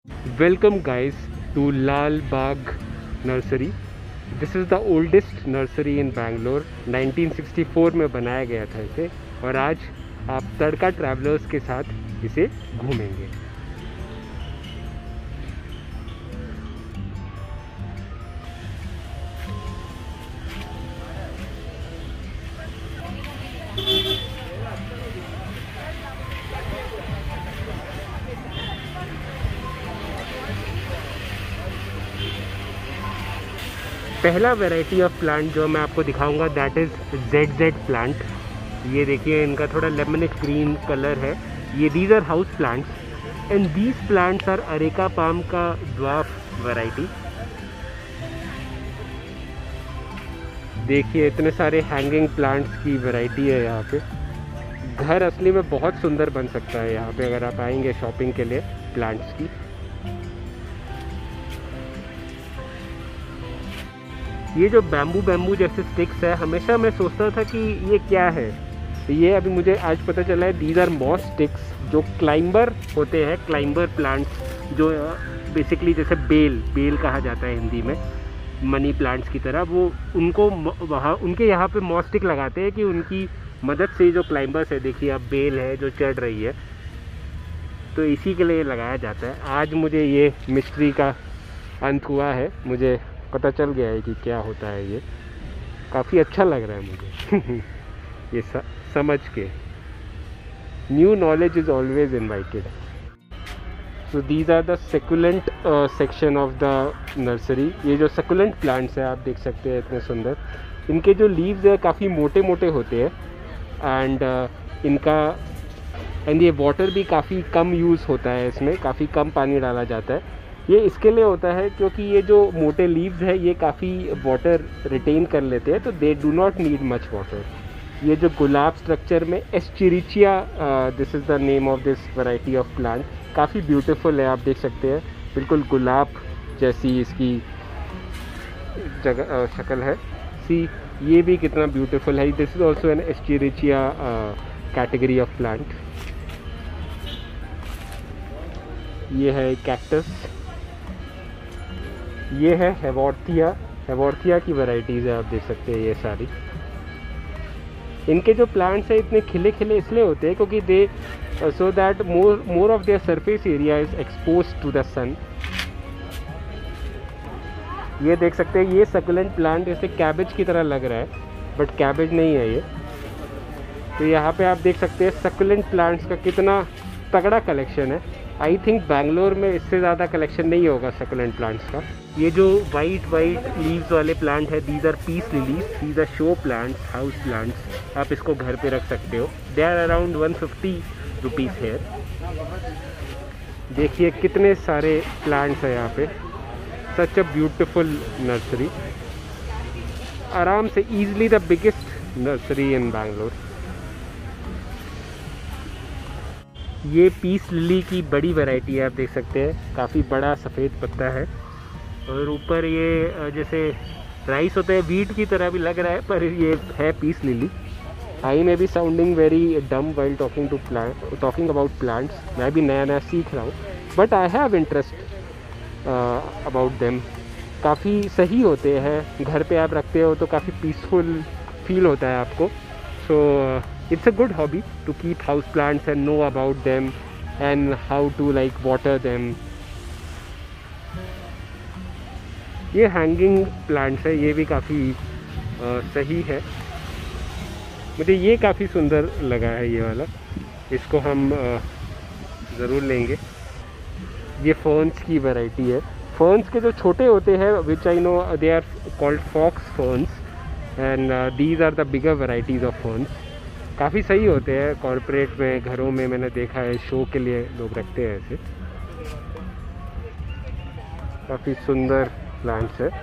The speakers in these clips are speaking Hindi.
Welcome guys to Lal Bagh Nursery. This is the oldest nursery in Bangalore. 1964 में बनाया गया था इसे, और आज आप तड़का ट्रैवलर्स के साथ इसे घूमेंगे। पहला वैरायटी ऑफ प्लांट जो मैं आपको दिखाऊंगा दैट इज़ ZZ प्लांट। ये देखिए, इनका थोड़ा लेमनिक ग्रीन कलर है। ये these are house plants and these plants are areca palm का ड्वार्फ वैरायटी। देखिए, इतने सारे हैंगिंग प्लांट्स की वैरायटी है यहाँ पे। घर असली में बहुत सुंदर बन सकता है यहाँ पे अगर आप आएंगे शॉपिंग के लिए प्लांट्स की। ये जो बैम्बू जैसे स्टिक्स है, हमेशा मैं सोचता था कि ये क्या है। ये अभी मुझे आज पता चला है, दीज आर मॉस स्टिक्स जो क्लाइंबर होते हैं, क्लाइंबर प्लांट्स जो बेसिकली जैसे बेल कहा जाता है हिंदी में, मनी प्लांट्स की तरह। वो उनको वहाँ उनके यहाँ पे मॉस स्टिक लगाते हैं कि उनकी मदद से जो क्लाइंबर्स है, देखिए अब बेल है जो चढ़ रही है, तो इसी के लिए लगाया जाता है। आज मुझे ये मिस्ट्री का अंत हुआ है, मुझे पता चल गया है कि क्या होता है। ये काफ़ी अच्छा लग रहा है मुझे ये समझ के। New knowledge is always invited. So these are the succulent section of the nursery. ये जो सेकुलेंट प्लांट्स हैं आप देख सकते हैं, इतने सुंदर। इनके जो लीव्स है काफ़ी मोटे मोटे होते हैं एंड ये वाटर भी काफ़ी कम यूज़ होता है, इसमें काफ़ी कम पानी डाला जाता है। ये इसके लिए होता है क्योंकि ये जो मोटे लीव्स है ये काफ़ी वाटर रिटेन कर लेते हैं, तो they do not need much water. ये जो गुलाब स्ट्रक्चर में Escherichia, this is the name of this variety of plant, काफ़ी ब्यूटीफुल है। आप देख सकते हैं बिल्कुल गुलाब जैसी इसकी शक्ल है। सी, ये भी कितना ब्यूटीफुल है। This is also an Escherichia category of plant. ये है कैक्टस। ये है हेवॉर्थिया की वैरायटीज़ है, आप देख सकते हैं ये सारी। इनके जो प्लांट्स हैं इतने खिले खिले इसलिए होते हैं क्योंकि they so that more of their surface area is expose to the sun. ये देख सकते हैं, ये सकुलेंट प्लांट जैसे कैबेज की तरह लग रहा है, बट कैबेज नहीं है ये। तो यहाँ पे आप देख सकते हैं सकुलेंट प्लांट्स का कितना तगड़ा कलेक्शन है। आई थिंक बैंगलोर में इससे ज़्यादा कलेक्शन नहीं होगा सकुलेंट प्लांट्स का। ये जो वाइट लीव्स वाले प्लांट है, these are peace lilies, these are show plants, house plants. आप इसको घर पे रख सकते हो। They are around 150 rupees here. देखिए कितने सारे प्लांट्स हैं यहाँ पे। Such a beautiful nursery. आराम से easily the biggest nursery in Bangalore. ये पीस लिली की बड़ी वैरायटी है, आप देख सकते हैं काफ़ी बड़ा सफ़ेद पत्ता है, और ऊपर ये जैसे राइस होता है वीट की तरह भी लग रहा है, पर ये है पीस लिली। आई में भी sounding very dumb while talking about plants. मैं भी नया नया सीख रहा हूँ, but I have interest about them. काफ़ी सही होते हैं, घर पे आप रखते हो तो काफ़ी पीसफुल फील होता है आपको। So it's a good hobby to keep house plants and know about them and how to like water them. ये हैंगिंग प्लांट्स है, ये भी काफ़ी सही है। मुझे ये काफ़ी सुंदर लगा है ये वाला, इसको हम ज़रूर लेंगे। ये फर्न्स की वैरायटी है। फर्न्स के जो छोटे होते हैं, which I know they are called fox ferns, and these are the bigger varieties of ferns. काफ़ी सही होते हैं कॉर्पोरेट में, घरों में मैंने देखा है, शो के लिए लोग रखते हैं ऐसे। काफ़ी सुंदर प्लांट्स है।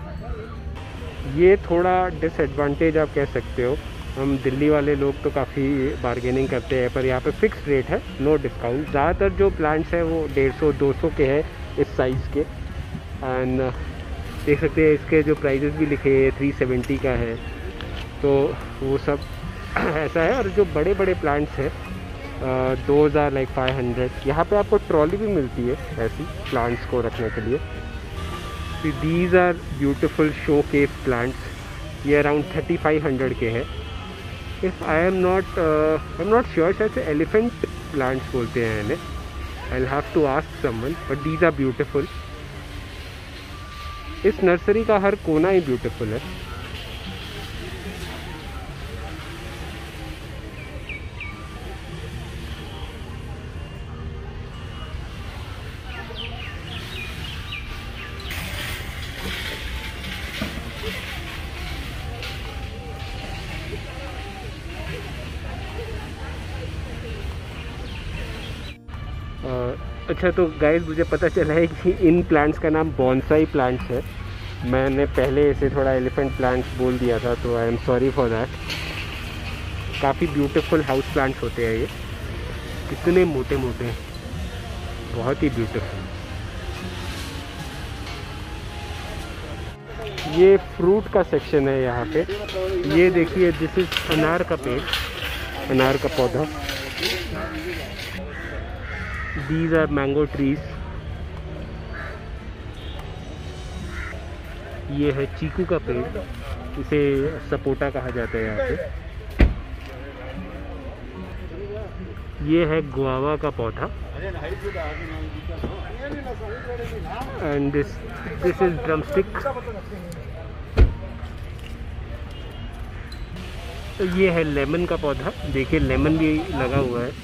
ये थोड़ा डिसएडवांटेज आप कह सकते हो। हम दिल्ली वाले लोग तो काफ़ी बार्गेनिंग करते हैं, पर यहाँ पे फिक्स रेट है, नो डिस्काउंट। ज़्यादातर जो प्लांट्स हैं वो 150-200 के हैं इस साइज़ के। एंड देख सकते हैं इसके जो प्राइजेस भी लिखे हैं 370 का है, तो वो सब ऐसा है। और जो बड़े बड़े प्लांट्स हैं दोज आर लाइक 500। यहाँ पे आपको ट्रॉली भी मिलती है ऐसी प्लांट्स को रखने के लिए। These are beautiful showcase plants. ये अराउंड 3500 के है। If I am not sure, शायद से एलिफेंट प्लांट्स बोलते हैं इन्हें। I will have to ask someone, but these are beautiful. इस नर्सरी का हर कोना ही ब्यूटिफुल है। अच्छा, तो गाइस मुझे पता चला है कि इन प्लांट्स का नाम बॉन्साई प्लांट्स है। मैंने पहले इसे थोड़ा एलिफेंट प्लांट्स बोल दिया था, तो I am sorry for that. काफ़ी ब्यूटीफुल हाउस प्लांट्स होते हैं ये, कितने मोटे मोटे, बहुत ही ब्यूटीफुल। ये फ्रूट का सेक्शन है यहाँ पे। ये देखिए, दिस इज अनार का पेड़, अनार का पौधा। These are mango trees। ये है चीकू का पेड़, इसे सपोटा कहा जाता है यहाँ पे। ये है गुआवा का पौधा। And this is drumstick. तो ये है लेमन का पौधा। देखिए, लेमन भी लगा हुआ है।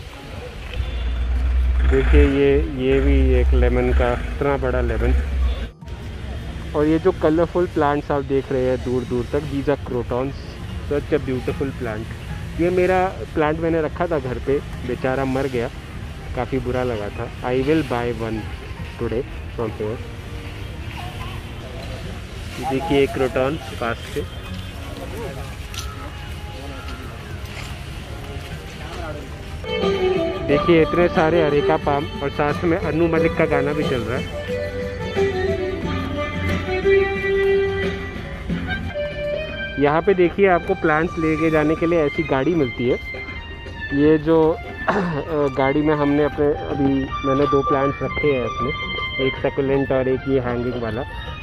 देखिए, ये भी एक लेमन का, इतना बड़ा लेमन। और ये जो कलरफुल प्लांट्स आप देख रहे हैं दूर दूर तक, these are crotons. Such a beautiful plant. ये मेरा प्लांट मैंने रखा था घर पे, बेचारा मर गया, काफ़ी बुरा लगा था। I will buy one today from here. देखिए क्रोटॉन पास से। देखिए इतने सारे अरेका पाम, और साथ में अनु मलिक का गाना भी चल रहा है। यहाँ पे देखिए, आपको प्लांट्स लेके जाने के लिए ऐसी गाड़ी मिलती है। ये जो गाड़ी में हमने अभी मैंने 2 प्लांट्स रखे हैं अपने, एक सकुलेंट और एक ये हैंगिंग वाला।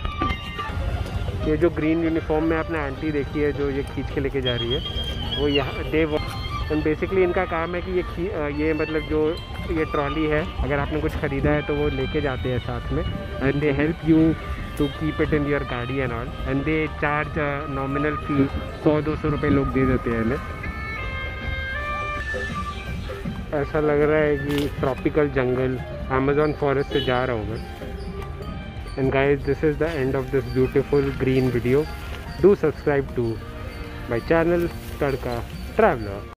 ये जो ग्रीन यूनिफॉर्म में आपने आंटी देखी है जो ये खींच के लेके जा रही है, वो यहाँ एंड बेसिकली इनका काम है कि ये मतलब जो ये ट्रॉली है, अगर आपने कुछ ख़रीदा है तो वो लेके जाते हैं साथ में। And they help you to keep it in your गाड़ी and all. And they charge nominal fee, 100-200 रुपये लोग दे देते हैं हमें। ऐसा लग रहा है कि ट्रॉपिकल जंगल, अमेज़न फॉरेस्ट से जा रहा हूँ मैं। And guys, this is the end of this beautiful green video. Do subscribe to my channel Tadka traveller.